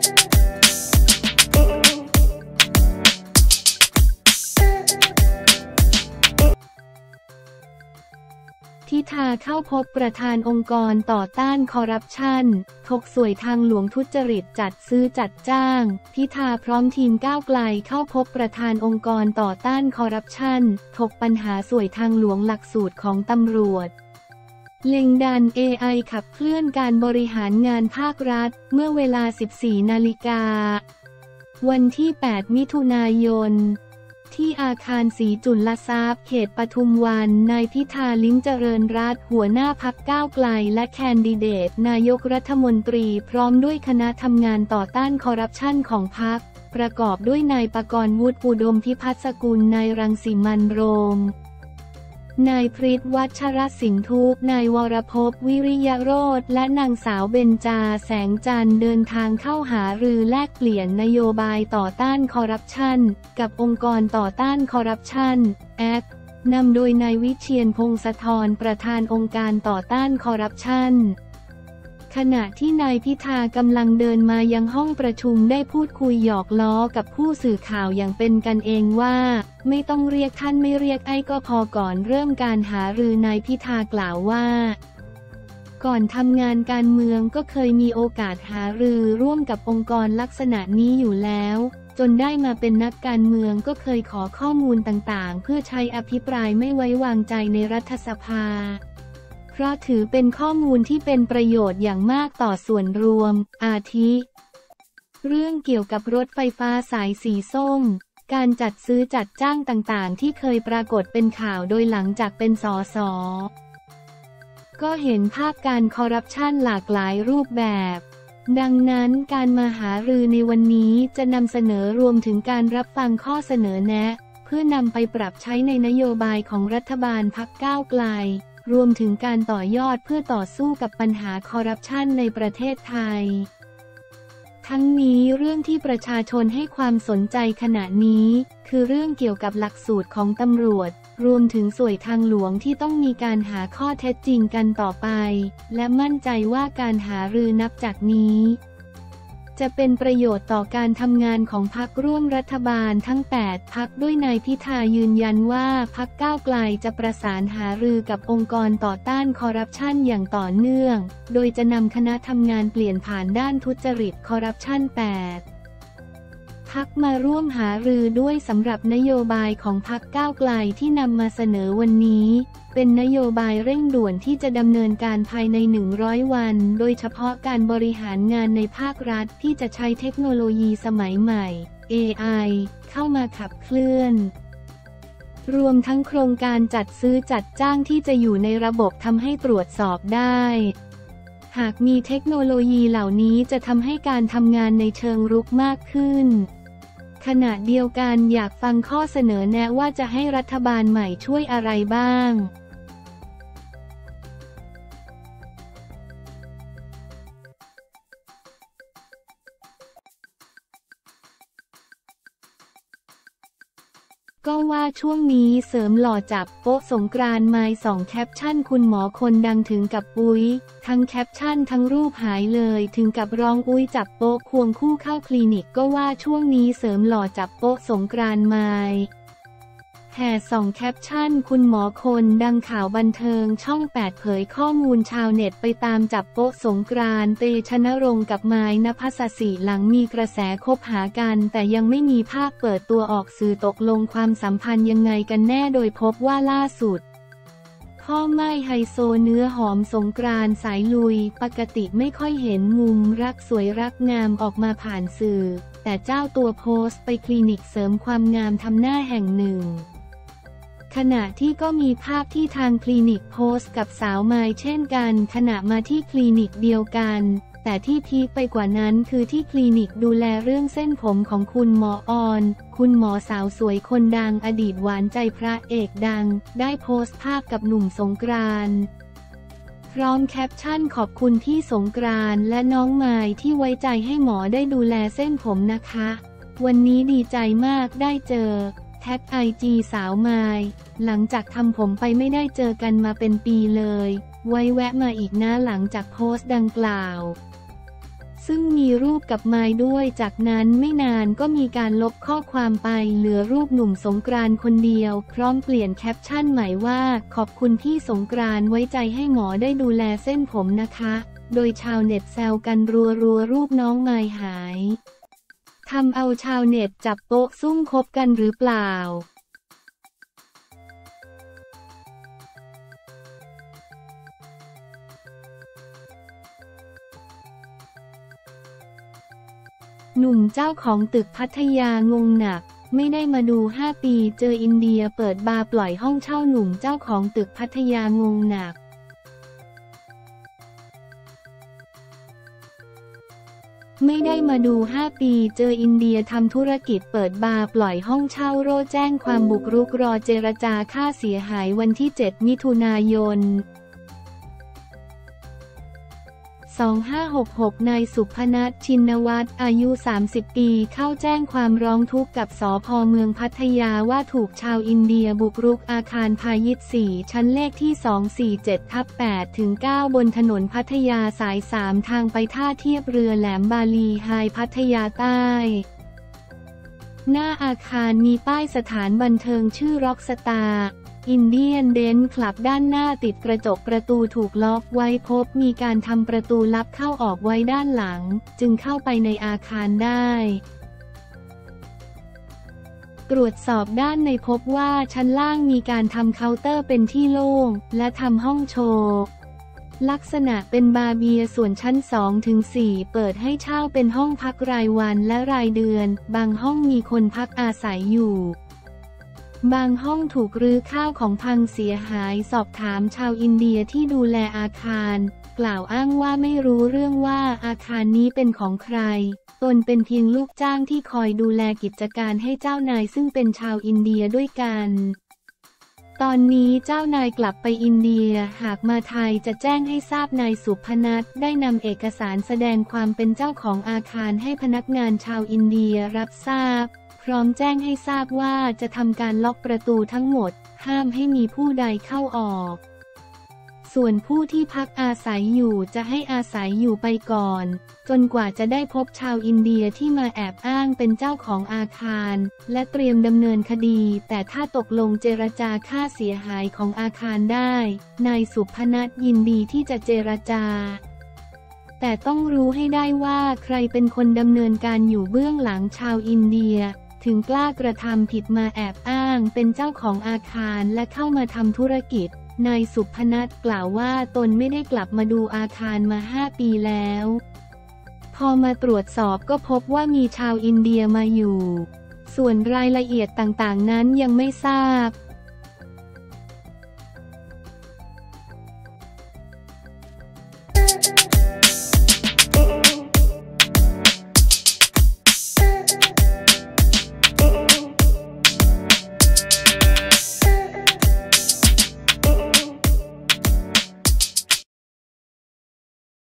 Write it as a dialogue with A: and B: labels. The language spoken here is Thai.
A: ทิธาเข้าพบประธานองค์กรต่อต้านคอร์รัปชันถกสวยทางหลวงทุจริตจัดซื้อจัดจ้างพิธาพร้อมทีมก้าวไกลเข้าพบประธานองค์กรต่อต้านคอร์รัปชันถกปัญหาสวยทางหลวงหลักสูตรของตำรวจเล็งดัน AI ขับเคลื่อนการบริหารงานภาครัฐเมื่อเวลา 14 นาฬิกาวันที่ 8 มิถุนายนที่อาคารศรีจุลทรัพย์เขตปทุมวันนายพิธา ลิ้มเจริญรัตน์หัวหน้าพรรคก้าวไกลและแคนดิเดตนายกรัฐมนตรีพร้อมด้วยคณะทำงานต่อต้านคอร์รัปชันของพรรคประกอบด้วยนายปกรณ์วุฒิอุดมพิพัฒน์สกุลนายรังสิมันต์โรมนายพฤทธิ์วัชรสินทุกนายวรภพวิริยโรจน์และนางสาวเบญจาแสงจันทร์เดินทางเข้าหารือแลกเปลี่ยนนโยบายต่อต้านคอร์รัปชันกับองค์กรต่อต้านคอร์รัปชันแอค นำโดยนายวิเชียรพงศธรประธานองค์การต่อต้านคอร์รัปชันขณะที่นายพิธากำลังเดินมายังห้องประชุมได้พูดคุยหยอกล้อกับผู้สื่อข่าวอย่างเป็นกันเองว่าไม่ต้องเรียกท่านไม่เรียกไอ้ก็พอก่อนเริ่มการหารือนายพิธากล่าวว่าก่อนทำงานการเมืองก็เคยมีโอกาสหารือร่วมกับองค์กรลักษณะนี้อยู่แล้วจนได้มาเป็นนักการเมืองก็เคยขอข้อมูลต่างๆเพื่อใช้อภิปรายไม่ไว้วางใจในรัฐสภาเพราะถือเป็นข้อมูลที่เป็นประโยชน์อย่างมากต่อส่วนรวมอาทิเรื่องเกี่ยวกับรถไฟฟ้าสายสีส้มการจัดซื้อจัดจ้างต่างๆที่เคยปรากฏเป็นข่าวโดยหลังจากเป็นสสก็เห็นภาพการคอร์รัปชันหลากหลายรูปแบบดังนั้นการมาหารือในวันนี้จะนำเสนอรวมถึงการรับฟังข้อเสนอแนะเพื่อนำไปปรับใช้ในนโยบายของรัฐบาลพรรคก้าวไกลรวมถึงการต่อยอดเพื่อต่อสู้กับปัญหาคอร์รัปชันในประเทศไทยทั้งนี้เรื่องที่ประชาชนให้ความสนใจขณะนี้คือเรื่องเกี่ยวกับหลักสูตรของตำรวจรวมถึงส่วนทางหลวงที่ต้องมีการหาข้อเท็จจริงกันต่อไปและมั่นใจว่าการหารือนับจากนี้จะเป็นประโยชน์ต่อการทำงานของพรรคร่วมรัฐบาลทั้ง 8 พรรคด้วยนายพิธายืนยันว่าพรรคก้าวไกลจะประสานหารือกับองค์กรต่อต้านคอร์รัปชันอย่างต่อเนื่องโดยจะนำคณะทำงานเปลี่ยนผ่านด้านทุจริตคอร์รัปชัน 8 พรรคมาร่วมหารือด้วยสำหรับนโยบายของพรรคก้าวไกลที่นำมาเสนอวันนี้เป็นนโยบายเร่งด่วนที่จะดำเนินการภายใน100 วันโดยเฉพาะการบริหารงานในภาครัฐที่จะใช้เทคโนโลยีสมัยใหม่ AI เข้ามาขับเคลื่อนรวมทั้งโครงการจัดซื้อจัดจ้างที่จะอยู่ในระบบทำให้ตรวจสอบได้หากมีเทคโนโลยีเหล่านี้จะทำให้การทำงานในเชิงรุกมากขึ้นขณะเดียวกันอยากฟังข้อเสนอแนะว่าจะให้รัฐบาลใหม่ช่วยอะไรบ้างก็ว่าช่วงนี้เสริมหล่อจับโป๊ะสงกรานต์ไม้2แคปชั่นคุณหมอคนดังถึงกับอุ๊ยทั้งแคปชั่นทั้งรูปหายเลยถึงกับร้องอุ๊ยจับโป๊ะควงคู่เข้าคลินิกก็ว่าช่วงนี้เสริมหล่อจับโป๊ะสงกรานต์ไม้แห่2แคปชั่นคุณหมอคนดังข่าวบันเทิงช่อง 8เผยข้อมูลชาวเน็ตไปตามจับโป๊ะสงกรานต์เตชะนรงค์กับไม้ณภัสสิหลังมีกระแสคบหากันแต่ยังไม่มีภาพเปิดตัวออกสื่อตกลงความสัมพันธ์ยังไงกันแน่โดยพบว่าล่าสุดพ่อไม้ไฮโซเนื้อหอมสงกรานต์สายลุยปกติไม่ค่อยเห็นมุมรักสวยรักงามออกมาผ่านสื่อแต่เจ้าตัวโพสต์ไปคลินิกเสริมความงามทำหน้าแห่งหนึ่งขณะที่ก็มีภาพที่ทางคลินิกโพสต์กับสาวไมล์เช่นกันขณะมาที่คลินิกเดียวกันแต่ที่พีคไปกว่านั้นคือที่คลินิกดูแลเรื่องเส้นผมของคุณหมอออนคุณหมอสาวสวยคนดังอดีตหวานใจพระเอกดังได้โพสต์ภาพกับหนุ่มสงกรานต์พร้อมแคปชั่นขอบคุณพี่สงกรานต์และน้องไมล์ที่ไว้ใจให้หมอได้ดูแลเส้นผมนะคะวันนี้ดีใจมากได้เจอแท็กIGสาวไมล์หลังจากทำผมไปไม่ได้เจอกันมาเป็นปีเลยไว้แวะมาอีกนะหลังจากโพสต์ดังกล่าวซึ่งมีรูปกับไม้ด้วยจากนั้นไม่นานก็มีการลบข้อความไปเหลือรูปหนุ่มสงกรานต์คนเดียวพร้อมเปลี่ยนแคปชั่นใหม่ว่าขอบคุณพี่สงกรานต์ไว้ใจให้หมอได้ดูแลเส้นผมนะคะโดยชาวเน็ตแซวกันรัวรูปน้องไม้หายทำเอาชาวเน็ตจับโป๊ะซุ่มคบกันหรือเปล่าหนุ่มเจ้าของตึกพัทยางงหนักไม่ได้มาดู5 ปีเจออินเดียเปิดบาร์ปล่อยห้องเช่าหนุ่มเจ้าของตึกพัทยางงหนักไม่ได้มาดู5 ปีเจออินเดียทำธุรกิจเปิดบาร์ปล่อยห้องเช่าโร่แจ้งความบุกรุกรอเจรจาค่าเสียหายวันที่7 มิถุนายน2566นายสุพนัส ชินวัตรอายุ30 ปีเข้าแจ้งความร้องทุกข์กับสภ.เมืองพัทยาว่าถูกชาวอินเดียบุกรุกอาคารพาณิชย์4 ชั้นเลขที่ 247/8-9 บนถนนพัทยาสาย 3 ทางไปท่าเทียบเรือแหลมบาลีไฮพัทยาใต้หน้าอาคารมีป้ายสถานบันเทิงชื่อร็อกสตาร์อินเดียนเดนคลับด้านหน้าติดกระจกประตูถูกล็อกไว้พบมีการทำประตูลับเข้าออกไว้ด้านหลังจึงเข้าไปในอาคารได้ตรวจสอบด้านในพบว่าชั้นล่างมีการทำเคาน์เตอร์เป็นที่โล่งและทำห้องโชว์ลักษณะเป็นบาร์เบียร์ส่วนชั้น 2-4 เปิดให้เช่าเป็นห้องพักรายวันและรายเดือนบางห้องมีคนพักอาศัยอยู่บางห้องถูกรื้อข้าวของพังเสียหายสอบถามชาวอินเดียที่ดูแลอาคารกล่าวอ้างว่าไม่รู้เรื่องว่าอาคารนี้เป็นของใครตนเป็นเพียงลูกจ้างที่คอยดูแลกิจการให้เจ้านายซึ่งเป็นชาวอินเดียด้วยกันตอนนี้เจ้านายกลับไปอินเดียหากมาไทยจะแจ้งให้ทราบนายสุพนัสได้นำเอกสารแสดงความเป็นเจ้าของอาคารให้พนักงานชาวอินเดียรับทราบพร้อมแจ้งให้ทราบว่าจะทำการล็อกประตูทั้งหมดห้ามให้มีผู้ใดเข้าออกส่วนผู้ที่พักอาศัยอยู่จะให้อาศัยอยู่ไปก่อนจนกว่าจะได้พบชาวอินเดียที่มาแอบอ้างเป็นเจ้าของอาคารและเตรียมดำเนินคดีแต่ถ้าตกลงเจรจาค่าเสียหายของอาคารได้นายสุพนัสยินดีที่จะเจรจาแต่ต้องรู้ให้ได้ว่าใครเป็นคนดำเนินการอยู่เบื้องหลังชาวอินเดียถึงกล้ากระทำผิดมาแอบอ้างเป็นเจ้าของอาคารและเข้ามาทำธุรกิจนายสุพนัสกล่าวว่าตนไม่ได้กลับมาดูอาคารมา5 ปีแล้วพอมาตรวจสอบก็พบว่ามีชาวอินเดียมาอยู่ส่วนรายละเอียดต่างๆนั้นยังไม่ทราบ